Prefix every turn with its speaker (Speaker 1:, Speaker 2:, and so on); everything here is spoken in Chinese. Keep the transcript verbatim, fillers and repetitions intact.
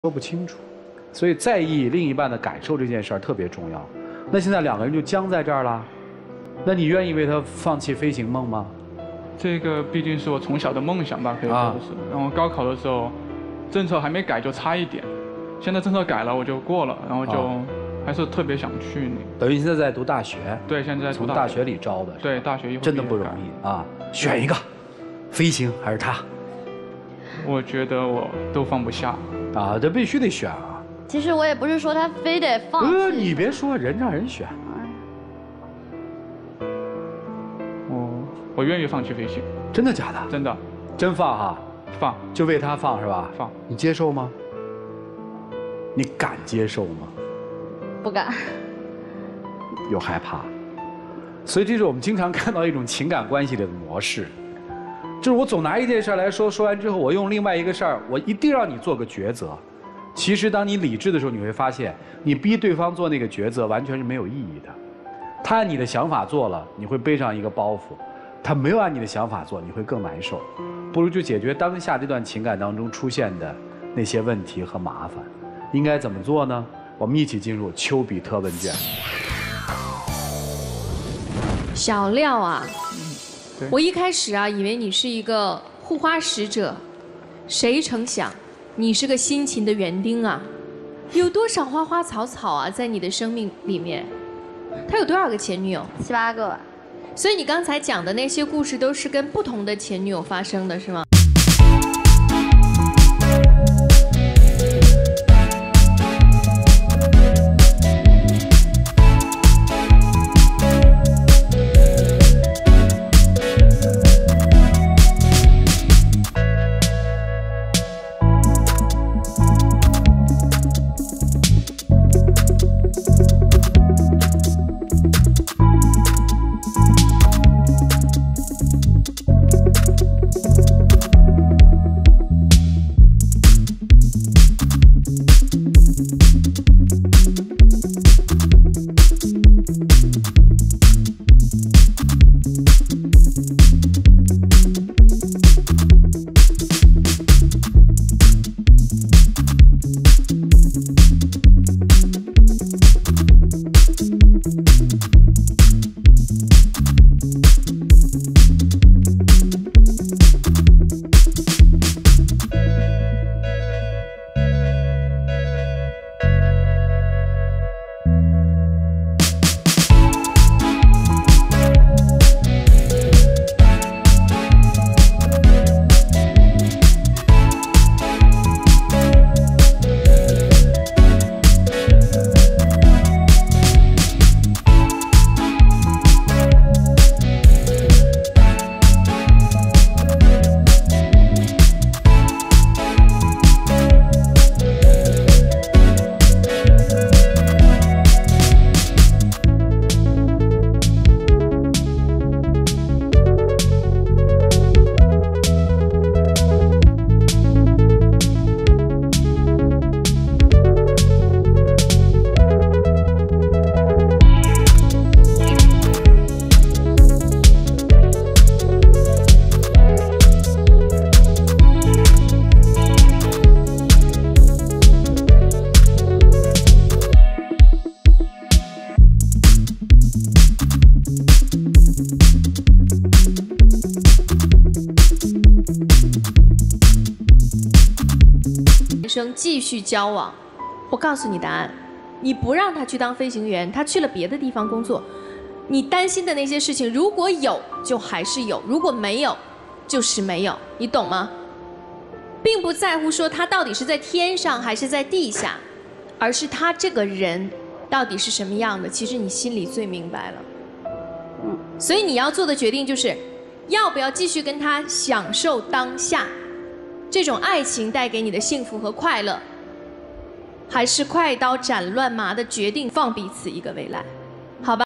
Speaker 1: 说不清楚，所以在意另一半的感受这件事儿特别重要。那现在两个人就僵在这儿了，那你愿意为他放弃飞行梦吗？
Speaker 2: 这个毕竟是我从小的梦想吧，可以说是。啊、然后高考的时候，政策还没改就差一点，现在政策改了我就过了，然后就还是特别想去那个。
Speaker 1: 等于现在在读大学？
Speaker 2: 对，现在在读大学。
Speaker 1: 从大学里招的。
Speaker 2: 对，大学一会儿
Speaker 1: 真的不容易啊！选一个，飞行还是他？
Speaker 3: 我觉得我都放不下。
Speaker 1: 啊，这必须得选啊！
Speaker 4: 其实我也不是说他非得放弃。
Speaker 1: 呃，你别说，人让人选。
Speaker 2: 我我愿意放弃飞行。
Speaker 1: 真的假的？
Speaker 2: 真的。
Speaker 1: 真放哈？
Speaker 2: 放。
Speaker 1: 就为他放是吧？
Speaker 2: 放。
Speaker 1: 你接受吗？你敢接受吗？
Speaker 4: 不敢。
Speaker 1: 有害怕。所以这是我们经常看到一种情感关系里的模式。就是我总拿一件事来说，说完之后，我用另外一个事儿，我一定让你做个抉择。其实，当你理智的时候，你会发现，你逼对方做那个抉择，完全是没有意义的。他按你的想法做了，你会背上一个包袱；他没有按你的想法做，你会更难受。不如就解决当下这段情感当中出现的那些问题和麻烦。应该怎么做呢？我们一起进入丘比特问卷。
Speaker 5: 小廖啊。我一开始啊，以为你是一个护花使者，谁成想，你是个辛勤的园丁啊！有多少花花草草啊，在你的生命里面？他有多少个前女友？
Speaker 4: 七八个吧。
Speaker 5: 所以你刚才讲的那些故事，都是跟不同的前女友发生的，是吗？继续交往，我告诉你答案，你不让他去当飞行员，他去了别的地方工作，你担心的那些事情，如果有就还是有，如果没有就是没有，你懂吗？并不在乎说他到底是在天上还是在地下，而是他这个人到底是什么样的，其实你心里最明白了。嗯，所以你要做的决定就是，要不要继续跟他享受当下这种爱情带给你的幸福和快乐，还是快刀斩乱麻的决定放彼此一个未来。